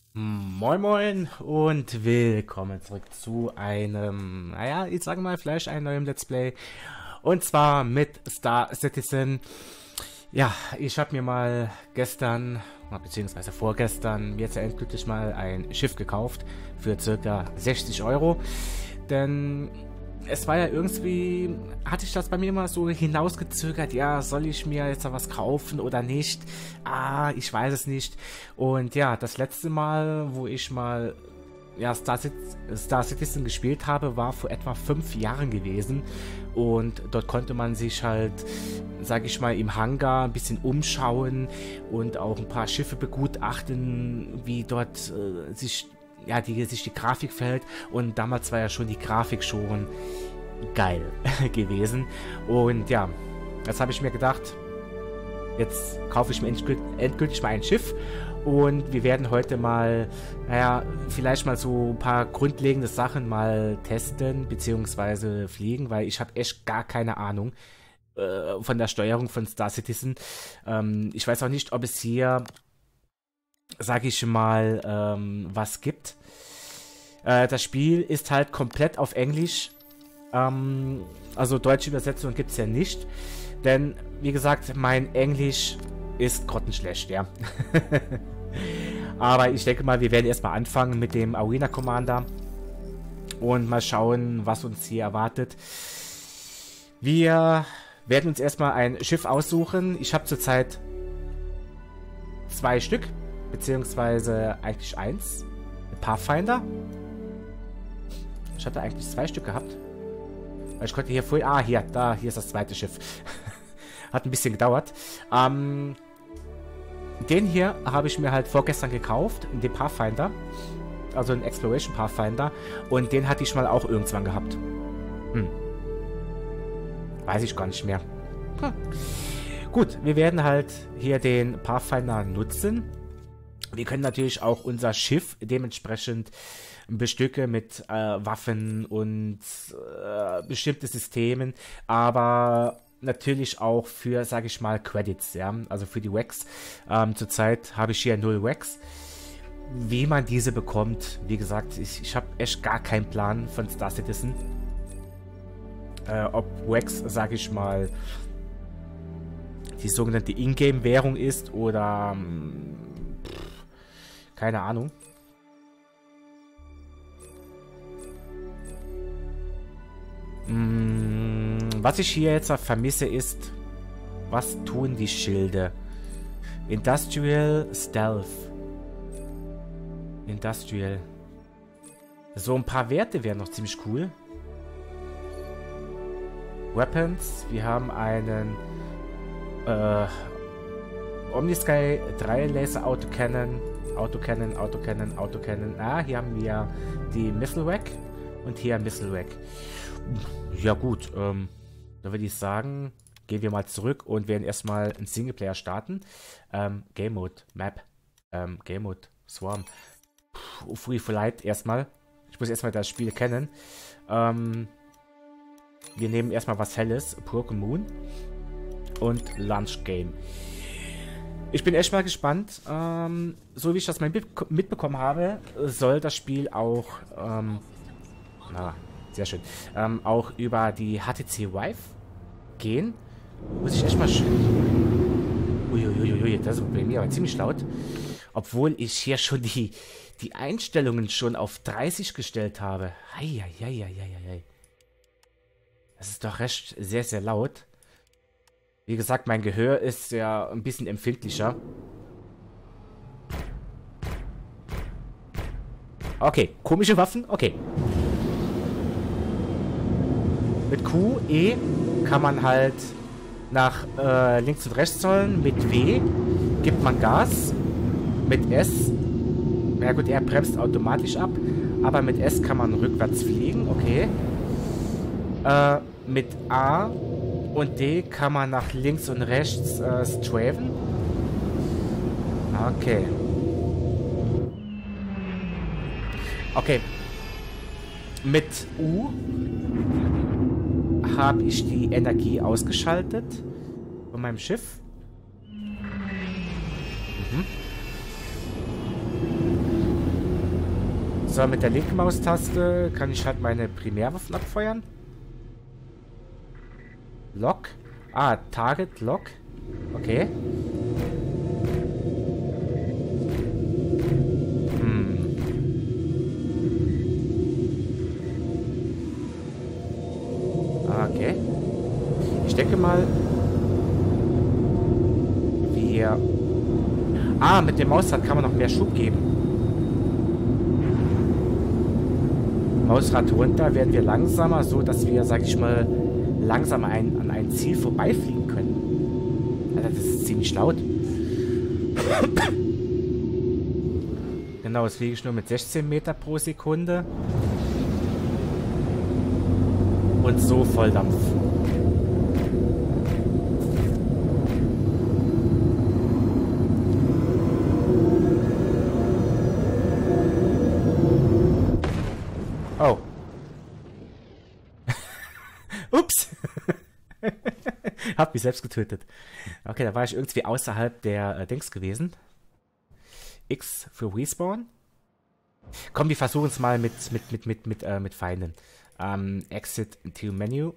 Moin Moin und willkommen zurück zu einem, naja, ich sage mal vielleicht einem neuen Let's Play. Und zwar mit Star Citizen. Ja, ich habe mir mal gestern, beziehungsweise vorgestern, jetzt ja endgültig mal ein Schiff gekauft für circa 60 Euro. Denn es war ja irgendwie, hatte ich das bei mir immer so hinausgezögert, ja, soll ich mir jetzt was kaufen oder nicht? Ich weiß es nicht. Und ja, das letzte Mal, wo ich mal ja, Star Citizen gespielt habe, war vor etwa 5 Jahren gewesen. Und dort konnte man sich halt, sag ich mal, im Hangar ein bisschen umschauen und auch ein paar Schiffe begutachten, wie dort sich die Grafik verhält. Und damals war ja schon die Grafik schon geil gewesen. Und ja, jetzt habe ich mir gedacht, jetzt kaufe ich mir endgültig mal ein Schiff. Und wir werden heute mal, naja, vielleicht mal so ein paar grundlegende Sachen mal testen, beziehungsweise fliegen, weil ich habe echt gar keine Ahnung von der Steuerung von Star Citizen. Ich weiß auch nicht, ob es hier, sage ich mal, was gibt. Das Spiel ist halt komplett auf Englisch. Also deutsche Übersetzung gibt es ja nicht. Denn, wie gesagt, mein Englisch ist grottenschlecht, ja. Aber ich denke mal, wir werden erstmal anfangen mit dem Arena Commander und mal schauen, was uns hier erwartet. Wir werden uns erstmal ein Schiff aussuchen. Ich habe zurzeit 2 Stück, beziehungsweise eigentlich 1. Pathfinder. Ich hatte eigentlich 2 Stück gehabt. Weil ich konnte hier vorher... hier ist das zweite Schiff. Hat ein bisschen gedauert. Den hier habe ich mir halt vorgestern gekauft, den Pathfinder. Also einen Exploration Pathfinder. Und den hatte ich mal auch irgendwann gehabt. Weiß ich gar nicht mehr. Gut, wir werden halt hier den Pathfinder nutzen. Wir können natürlich auch unser Schiff dementsprechend bestücken mit Waffen und bestimmte Systemen. Aber natürlich auch für, sage ich mal, Credits, ja, also für die Wax. Zurzeit habe ich hier 0 Wax. Wie man diese bekommt, wie gesagt, ich habe echt gar keinen Plan von Star Citizen. Ob Wax, sage ich mal, die sogenannte Ingame-Währung ist oder keine Ahnung. Was ich hier jetzt vermisse ist, was tun die Schilde? Industrial Stealth. Industrial. So ein paar Werte wären noch ziemlich cool. Weapons. Wir haben einen Omnisky 3 Laser Autocannon. Autocannon. Hier haben wir die Missile Rack und hier Missile Rack. Ja gut, dann würde ich sagen, gehen wir mal zurück und werden erstmal einen Singleplayer starten. Game Mode, Map, Game Mode, Swarm. Free Flight erstmal. Ich muss erstmal das Spiel kennen. Wir nehmen erstmal was Helles, Broken Moon und Launch Game. Ich bin echt mal gespannt. So wie ich das mal mitbekommen habe, soll das Spiel auch, sehr schön, auch über die HTC Vive gehen. Muss ich echt mal Uiuiui, das ist bei mir aber ziemlich laut. Obwohl ich hier schon die Einstellungen schon auf 30 gestellt habe. Eieieiei. Das ist doch recht sehr, sehr laut. Wie gesagt, mein Gehör ist ja ein bisschen empfindlicher. Okay, komische Waffen, okay. Mit Q, E kann man halt nach links und rechts rollen. Mit W gibt man Gas. Mit S, ja gut, er bremst automatisch ab. Aber mit S kann man rückwärts fliegen, okay. Mit A und D kann man nach links und rechts straven. Okay. Okay. Mit U habe ich die Energie ausgeschaltet von meinem Schiff. So, mit der linken Maustaste kann ich halt meine Primärwaffen abfeuern. Lock. Ah, Target, Lock. Okay. Okay. Ich denke mal, wir... Ah, mit dem Mausrad kann man noch mehr Schub geben. Mausrad runter werden wir langsamer, so dass wir, sag ich mal, langsam an ein Ziel vorbeifliegen können. Alter, das ist ziemlich laut. Genau, jetzt fliege ich nur mit 16 Meter pro Sekunde. Und so Volldampf. Oh. Ups. Hab mich selbst getötet. Okay, da war ich irgendwie außerhalb der Dings gewesen. X für Respawn. Komm, wir versuchen es mal mit Feinden. Exit into Menu.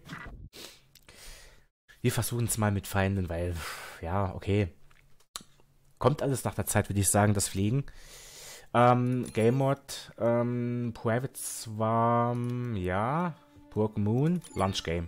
Wir versuchen es mal mit Feinden, weil, ja, okay. Kommt alles nach der Zeit, würde ich sagen, das Fliegen. Game Mode, Private Swarm, ja. Broke Moon, Launch Game.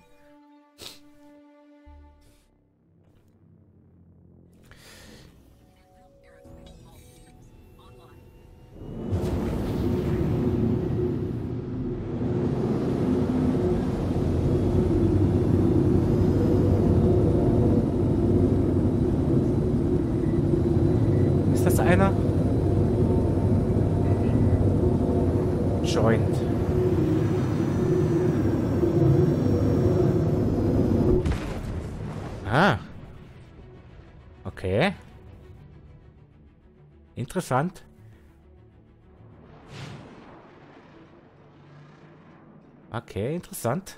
Ist das einer? Joint. Ah. Okay. Interessant. Okay, interessant.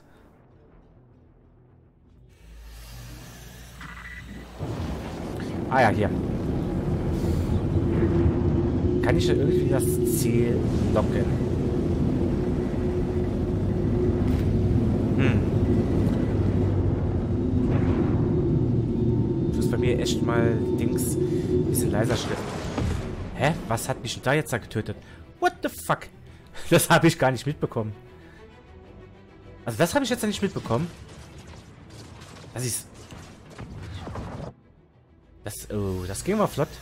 Ah ja, hier. Kann ich irgendwie das Ziel locken? Ich muss bei mir echt mal Dings ein bisschen leiser stellen. Hä? Was hat mich denn da jetzt da getötet? What the fuck? Das habe ich gar nicht mitbekommen. Also das habe ich jetzt ja nicht mitbekommen. Das ist... Oh, das ging mal flott.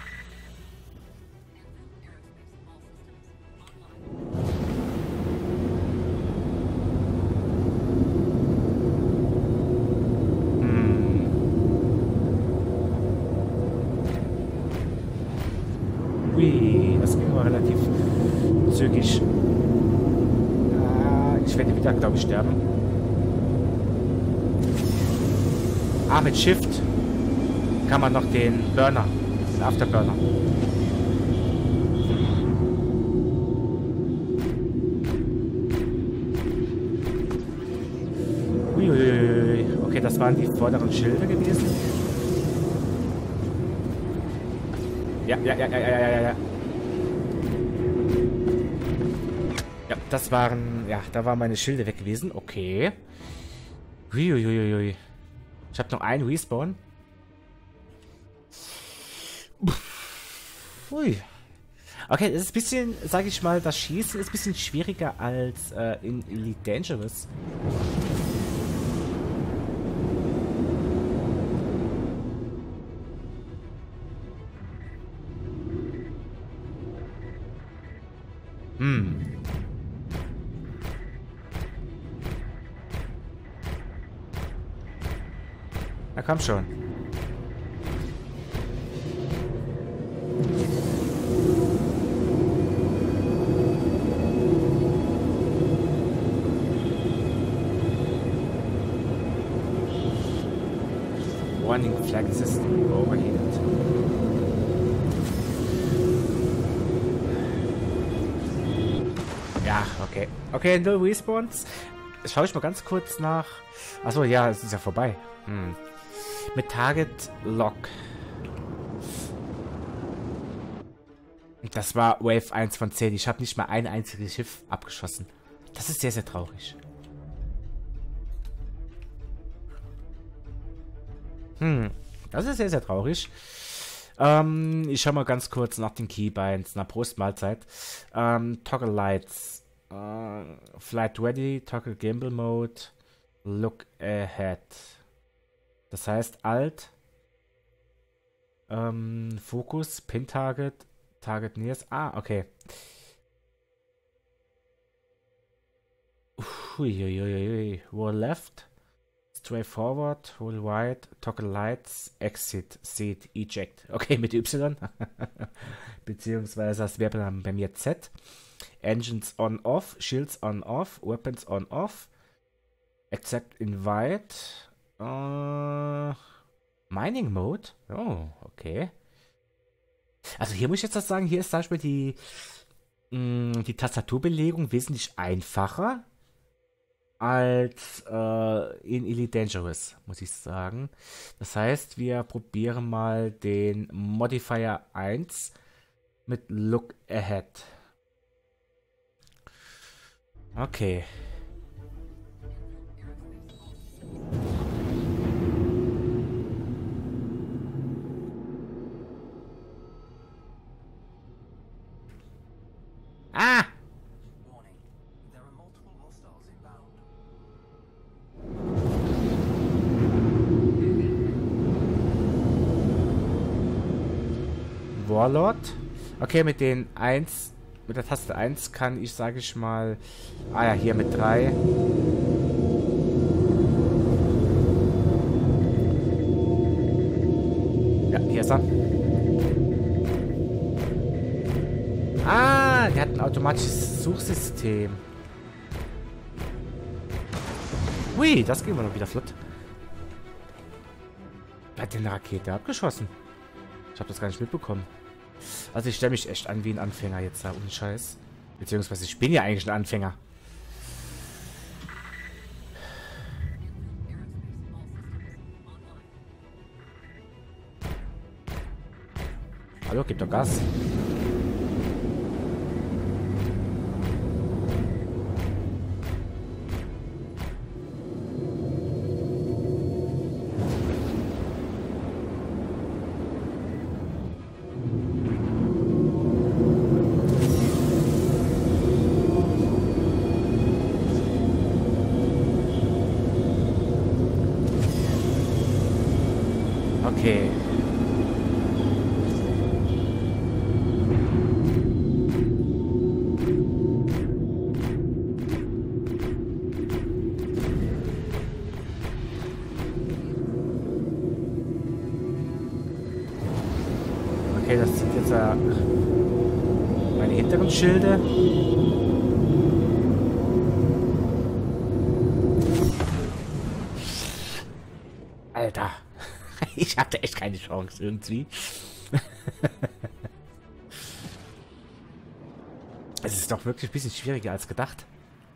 Ui, das ging aber relativ zügig. Ich werde wieder, glaube ich, sterben. Ah, mit Shift kann man noch den Burner, den Afterburner. Uiuiui. Okay, das waren die vorderen Schilder gewesen. Ja. Ja, das waren... Ja, da waren meine Schilde weg gewesen. Okay. Uiuiui. Ich habe noch einen Respawn. Ui. Okay, es ist ein bisschen, sage ich mal, das Schießen ist ein bisschen schwieriger als in Elite Dangerous. Na komm schon. Warning flag system overheated. Ja, okay. Okay, no Respawns. Schaue ich mal ganz kurz nach. Achso, ja, es ist ja vorbei. Mit Target Lock. Das war Wave 1 von 10. Ich habe nicht mal ein einziges Schiff abgeschossen. Das ist sehr, sehr traurig. Das ist sehr, sehr traurig. Ich schau mal ganz kurz nach den Keybinds. Na, Prost, Mahlzeit. Toggle Lights. Flight Ready, Toggle Gimbal Mode. Look Ahead. Das heißt Alt. Fokus, Pin Target. Target Nears. Ah, okay. Uiuiuiui. Roll left. Stray forward. Roll right. Toggle lights. Exit. Seat. Eject. Okay, mit Y. Beziehungsweise das wäre dann bei mir Z. Engines on off. Shields on off. Weapons on off. Accept invite. Mining Mode. Oh, okay. Also hier muss ich jetzt das sagen, hier ist zum Beispiel die Tastaturbelegung wesentlich einfacher als in Elite Dangerous, muss ich sagen. Das heißt, wir probieren mal den Modifier 1 mit Look Ahead. Okay. Ah! Warning. There are multiple hostiles inbound. Warlord. Okay, mit den 1, mit der Taste 1 kann ich, sage ich mal, ah ja, hier mit 3. Ja, hier ist er. Ah, der hat ein automatisches Suchsystem. Ui, das ging mal noch wieder flott. Wer hat denn eine Rakete abgeschossen? Ich habe das gar nicht mitbekommen. Also ich stelle mich echt an wie ein Anfänger jetzt da, ohne Scheiß. Beziehungsweise ich bin ja eigentlich ein Anfänger. Hallo, gib doch Gas. Okay. Okay, das sind jetzt meine hinteren Schilde. Alter. Ich hatte echt keine Chance irgendwie. Es ist doch wirklich ein bisschen schwieriger als gedacht.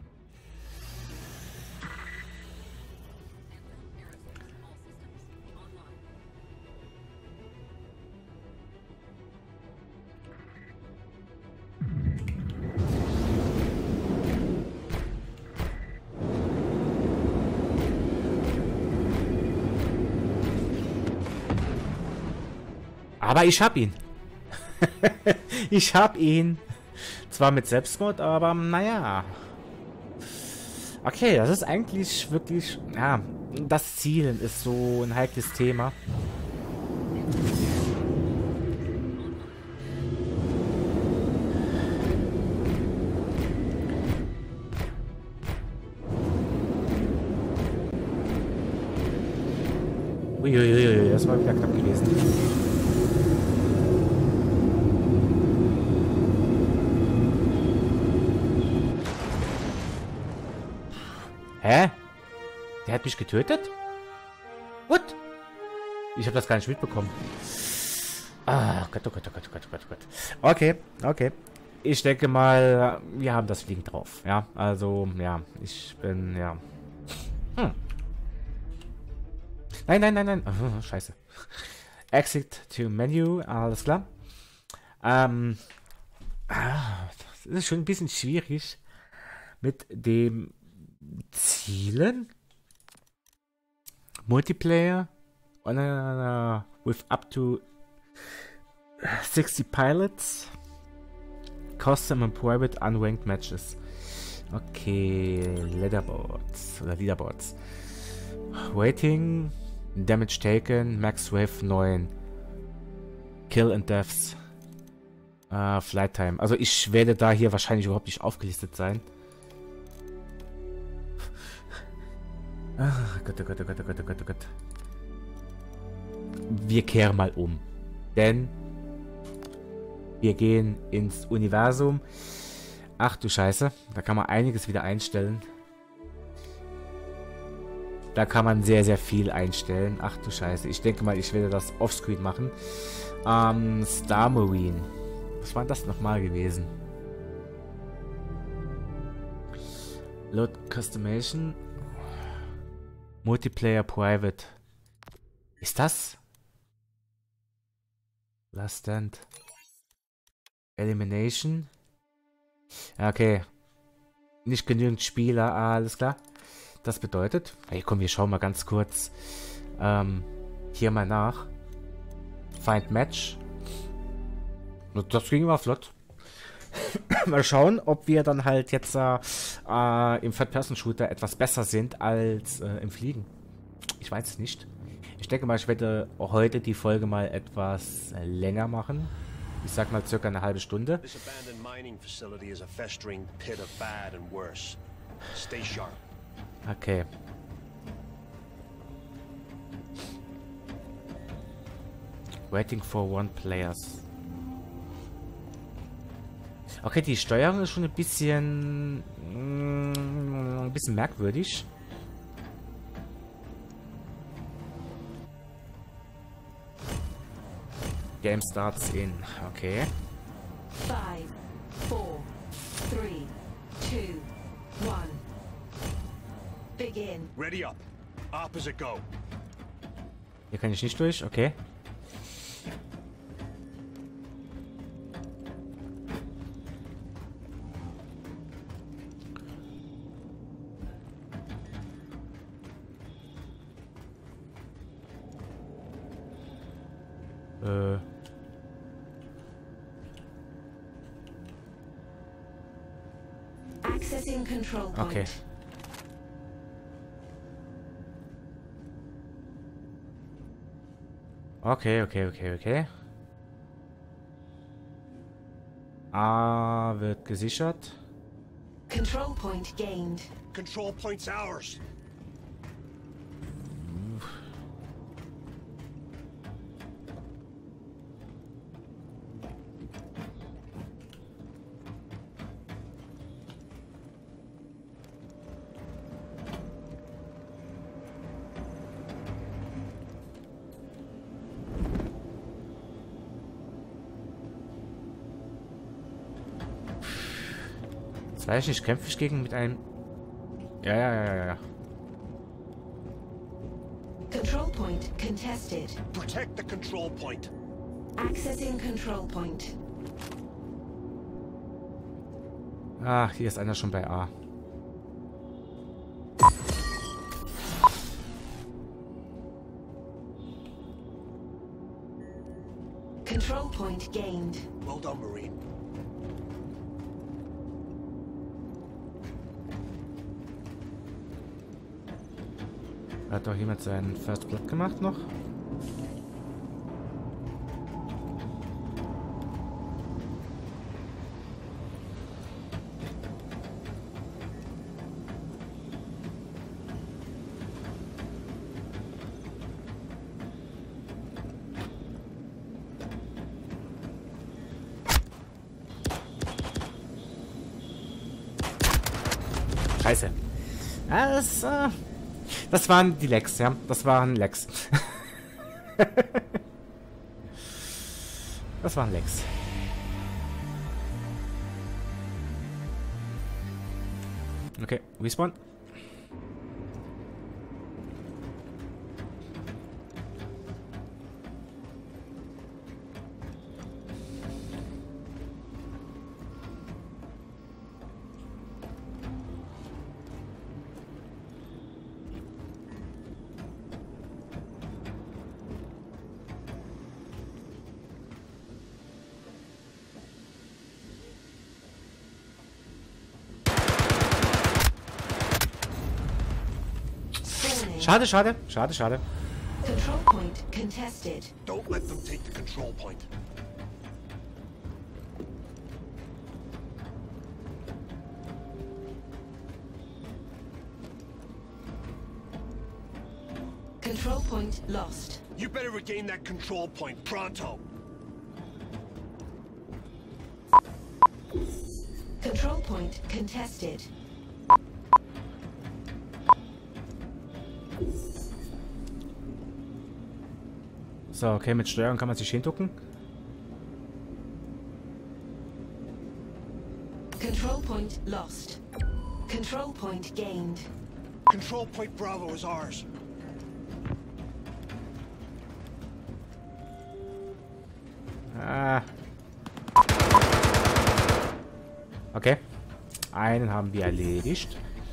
Aber ich hab ihn. Ich hab ihn. Zwar mit Selbstmord, aber naja. Okay, das ist eigentlich wirklich... Ja, das Zielen ist so ein heikles Thema. Uiuiui, das war wieder knapp gewesen. Hä? Der hat mich getötet? What? Ich habe das gar nicht mitbekommen. Ah, Gott, oh Gott, oh Gott, oh Gott, oh Gott, oh Gott. Okay, okay. Ich denke mal, wir haben das Fliegen drauf. Ja, also, ja, ich bin, ja. Nein, nein, nein, nein. Oh, scheiße. Exit to Menu, alles klar. ist schon ein bisschen schwierig mit dem Zielen. Multiplayer with up to 60 pilots. Custom and private unranked matches. Okay, Leaderboards. Rating, Damage taken, Max Wave 9. Kill and Deaths. Flight Time. Also ich werde da hier wahrscheinlich überhaupt nicht aufgelistet sein. Gott, oh Gott, oh Gott, oh Gott, oh Gott, oh Gott. Wir kehren mal um. Denn wir gehen ins Universum. Ach du Scheiße. Da kann man einiges wieder einstellen. Da kann man sehr, sehr viel einstellen. Ach du Scheiße. Ich denke mal, ich werde das offscreen machen. Star Marine. Was war das nochmal gewesen? Load Customation. Multiplayer Private. Ist das? Last Stand. Elimination. Okay. Nicht genügend Spieler. Alles klar. Das bedeutet... Hey, komm, wir schauen mal ganz kurz hier mal nach. Find Match. Das ging mal flott. Mal schauen, ob wir dann halt jetzt im Third-Person-Shooter etwas besser sind als im Fliegen. Ich weiß es nicht. Ich denke mal, ich werde heute die Folge mal etwas länger machen. Ich sag mal circa eine halbe Stunde. This abandoned mining facility is a festering pit of bad and worse. Stay sharp. Okay. Waiting for one players. Okay, die Steuerung ist schon ein bisschen merkwürdig. Game starts in. Okay. 5, 4, 3, 2, 1. Begin. Ready up. Opposite go. Hier kann ich nicht durch. Okay. Accessing control point. Okay. Okay. A wird gesichert. Control point gained. Control point's ours. Weiß ich nicht, kämpfe ich gegen mit einem... Ja. Control point contested. Protect the control point. Accessing control point. Ah, hier ist einer schon bei A. Control point gained. Well done, Marine. Hat doch jemand seinen First Blood gemacht noch? Scheiße. Das waren die Lags, ja. Das waren Lags. Das waren Lags. Okay, respawn. Schade, schade, schade, schade. Control point contested. Don't let them take the control point. Control point lost. You better regain that control point pronto. Control point contested. So, okay, mit Steuerung kann man sich hinducken. Control point lost. Control point gained. Control point Bravo is ours. Ah. Okay. Einen haben wir erledigt.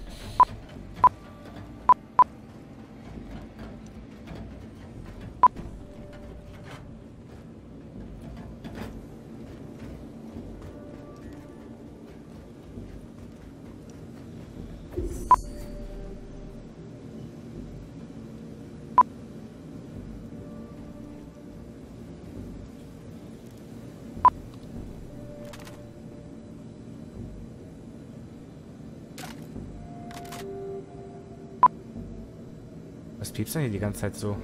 Was piepst denn hier die ganze Zeit so?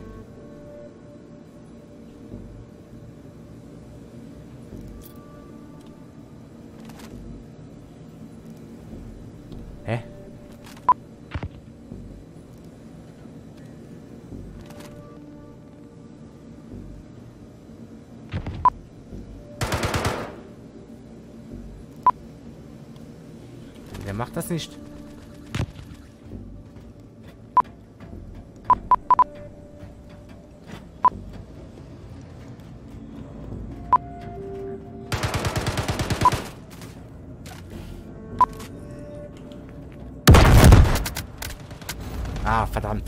Hä? Der macht das nicht. Ah, verdammt.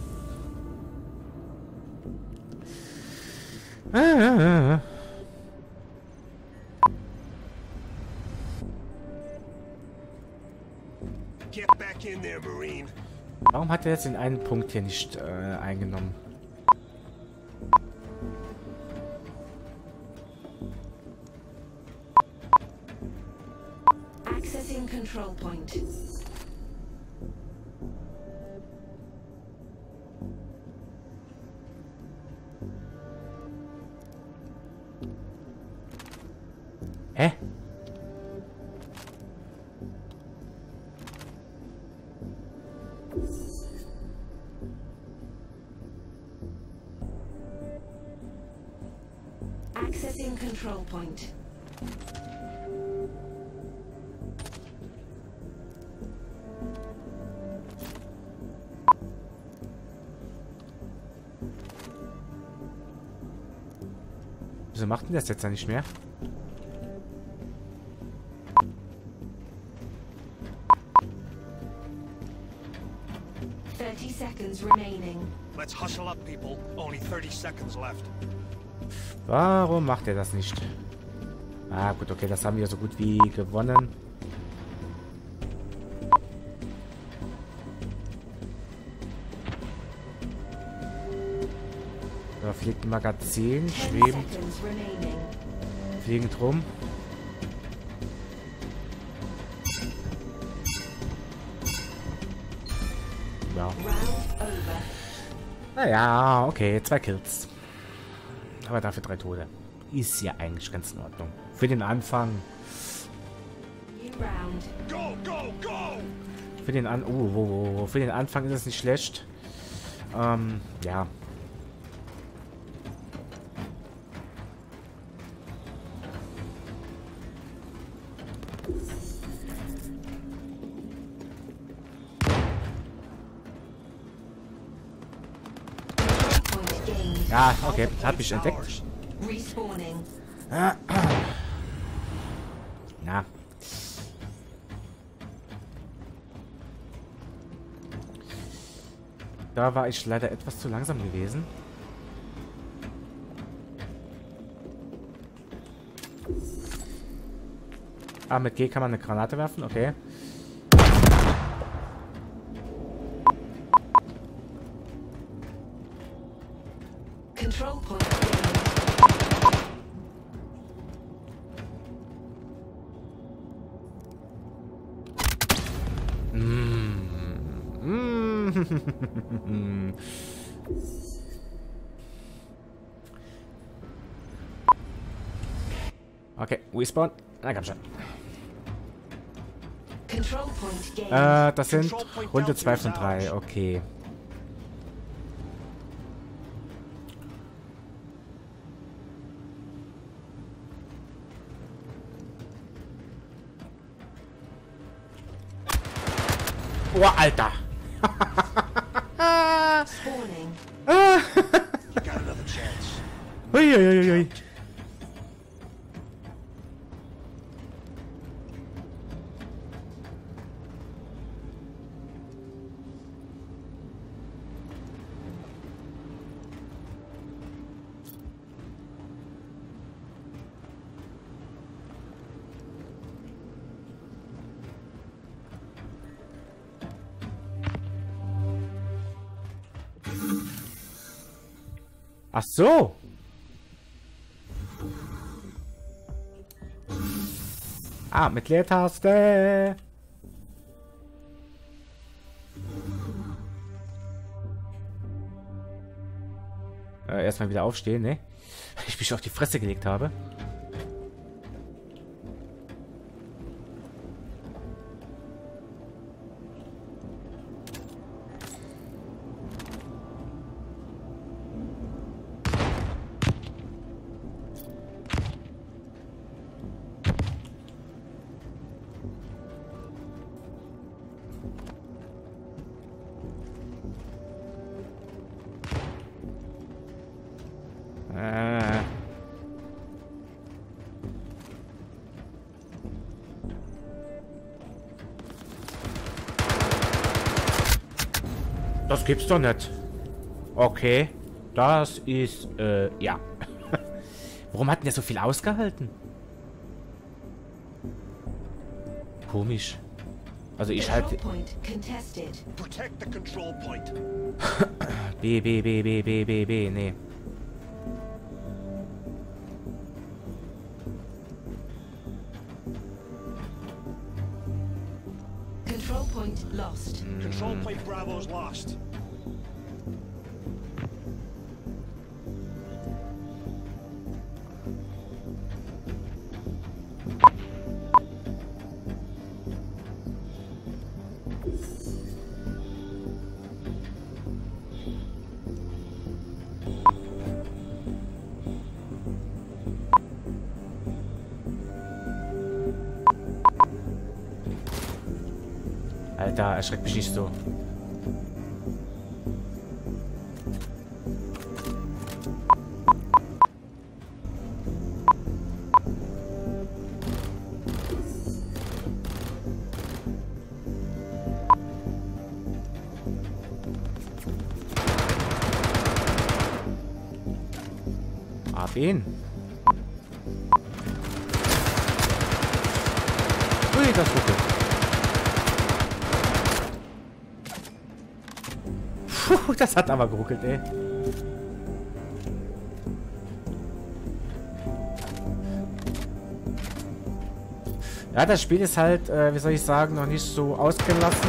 Get back in there, Marine. Warum hat er jetzt den einen Punkt hier nicht eingenommen? Accessing control point. Hä? Accessing control point. Wieso macht denn das jetzt ja nicht mehr? Seconds remaining. Let's hustle up, people. Only 30 seconds left. Warum macht er das nicht? Ah, gut, okay, das haben wir so gut wie gewonnen. Da fliegt ein Magazin, 10 schwebend, seconds remaining. fliegend rum. Ja. Round over. Naja, okay, 2 Kills. Aber dafür 3 Tode. Ist ja eigentlich ganz in Ordnung. Für den Anfang. New round. Go, go, go! Für den für den Anfang ist es nicht schlecht. Ja. Point gained. Ja, okay, hab ich entdeckt. Respawning. Na. Da war ich leider etwas zu langsam gewesen. Ah, mit G kann man eine Granate werfen, okay. Okay, respawn. Na komm schon. Control point gained. Das sind Runde 2 von 3. Okay. Oh, Alter. Spawning. You got another chance. Uiuiui. Ach so. Ah, mit Leertaste. Erstmal wieder aufstehen, ne? Ich mich auf die Fresse gelegt habe. Das gibt's doch nicht. Okay. Das ist, ja. Warum hat denn der so viel ausgehalten? Komisch. Also ich halte... Control point contested. Protect the control point. B, nee. Control point lost. Control point Bravo's lost. Alter, erschreckt mich nicht so. Ab ihn. Ui, das ruckelt. Puh, das hat aber geruckelt, ey. Ja, das Spiel ist halt, wie soll ich sagen, noch nicht so ausgelassen.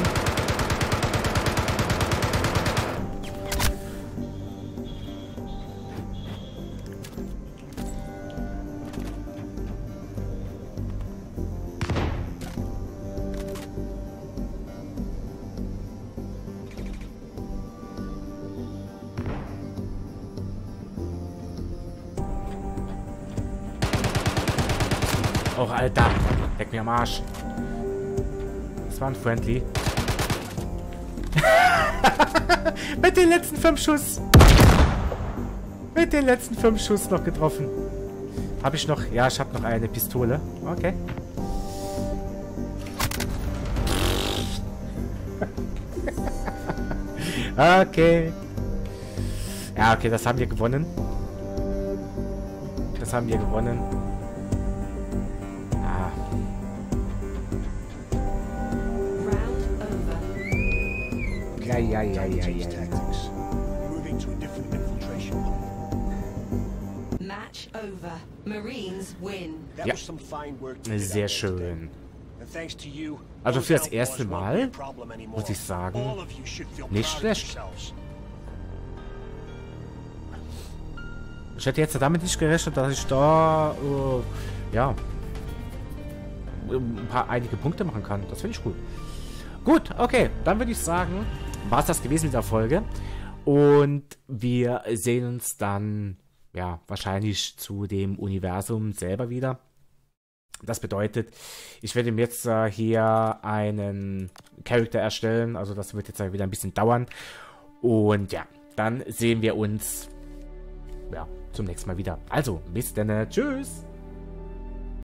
Och, Alter. Leck mir am Arsch. Das war ein Friendly. Mit den letzten 5 Schuss. Mit den letzten 5 Schuss noch getroffen. Habe ich noch... Ja, ich habe noch eine Pistole. Okay. Okay. Ja, okay, das haben wir gewonnen. Das haben wir gewonnen. Ja. Tactics. Moving to a different infiltration point. Match over. Marines win. That Ja. was some fine work. to get Sehr out there today. schön. And thanks to you, Also those für das outlaws erste won't be a Mal, problem anymore. muss ich sagen, All of you should feel nicht proud of schlecht. yourselves. Ich hätte jetzt damit nicht gerechnet, dass ich da, ja, einige Punkte machen kann. Das finde ich cool. Gut, okay, dann würde ich sagen, war es das gewesen mit der Folge. Und wir sehen uns dann, ja, wahrscheinlich zu dem Universum selber wieder. Das bedeutet, ich werde mir jetzt hier einen Charakter erstellen. Also das wird jetzt wieder ein bisschen dauern. Und ja, dann sehen wir uns, ja, zum nächsten Mal wieder. Also, bis dann. Tschüss.